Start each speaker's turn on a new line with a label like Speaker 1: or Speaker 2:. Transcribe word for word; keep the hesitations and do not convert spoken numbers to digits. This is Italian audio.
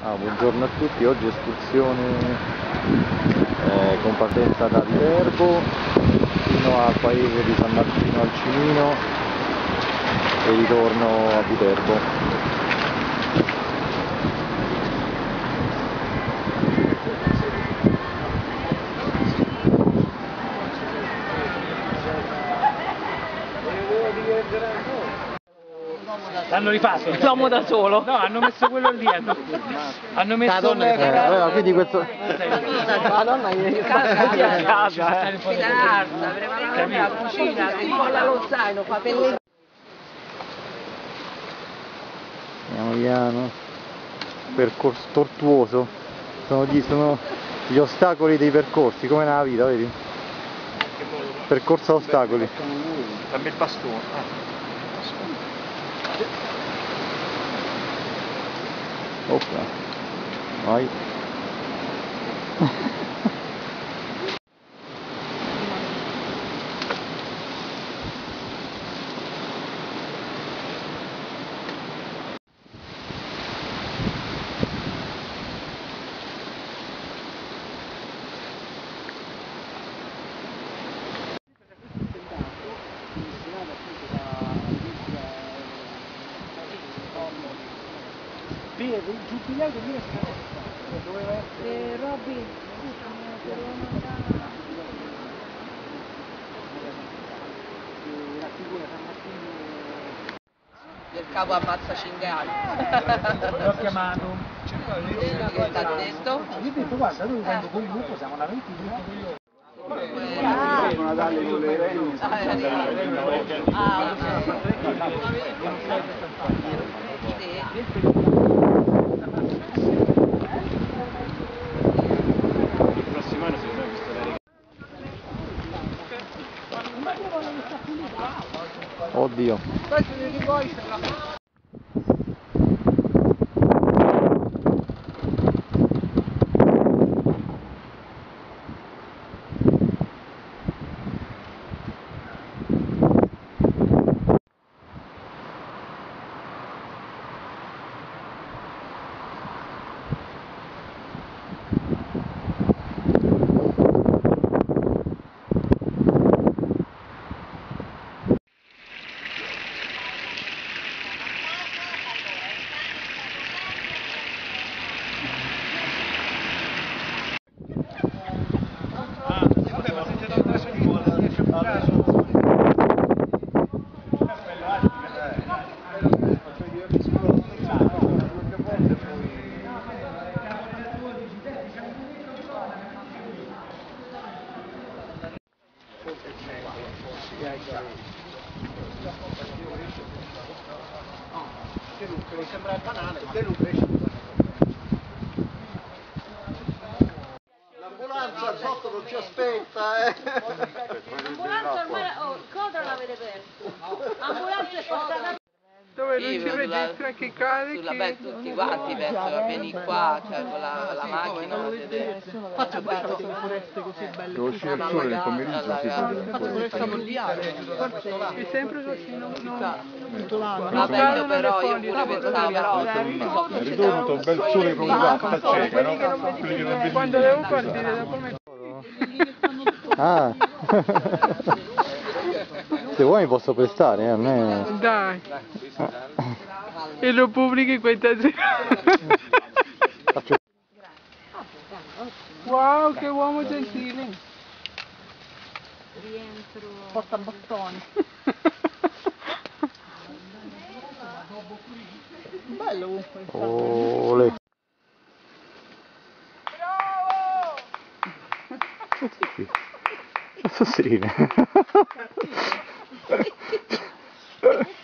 Speaker 1: Ah, buongiorno a tutti, oggi escursione eh, con partenza da Viterbo fino al paese di San Martino al Cimino e ritorno a Viterbo.
Speaker 2: L'hanno rifatto?
Speaker 3: L'uomo da solo?
Speaker 2: No, hanno messo quello lì, hanno, hanno messo il...
Speaker 1: Eh, allora, quindi questo...
Speaker 3: Madonna, che casa, casa, eh. Fidanza, veramente la cucina, si colla lo zaino, fa Pellegrino.
Speaker 1: Piano piano, percorso tortuoso, sono gli, sono gli ostacoli dei percorsi, come nella vita, vedi? Percorso a ostacoli.
Speaker 2: Dammi il bastone.
Speaker 1: Oppa, vai.
Speaker 2: Il Giubilare duemilasette doveva essere
Speaker 4: Robby,
Speaker 2: la figura San Martino.
Speaker 3: Il capo ammazza cinghiali.
Speaker 2: L'ho chiamato.
Speaker 3: Che ti ha detto?
Speaker 2: Io ho detto guarda, noi quando con il gruppo siamo una venti minuti.
Speaker 3: Ah,
Speaker 1: Oddio.
Speaker 2: Sembra banale, ma te non cresci.
Speaker 5: L'ambulanza sotto non ci aspetta, eh!
Speaker 4: l'ambulanza ormai, oh, coda l'avete perso. L'ambulanza è passata.
Speaker 6: Dove non ci vedi più che carichi?
Speaker 3: sulla beh, tutti quanti pensano vieni qua, cioè con la, la macchina a vedere.
Speaker 6: Faccio queste foreste così belle.
Speaker 1: Devo uscire il sole nel pomeriggio, si
Speaker 6: Faccio foresta mondiale. È sempre così, non tutto l'anno.
Speaker 3: Vabbè, io però, io pure pensavo, però,
Speaker 1: è ritornato un bel sole con la carta cieca, no? Quelli che non vedi.
Speaker 6: Quando devo partire dopo me.
Speaker 1: Ah! Se vuoi mi posso prestare, eh, a me...
Speaker 6: Dai. E lo pubblichi questa sera.
Speaker 1: Faccio...
Speaker 6: Wow, che uomo gentile.
Speaker 4: Rientro.
Speaker 6: Porta bottoni. Bello comunque.
Speaker 1: Ole! Bravo! Assassine!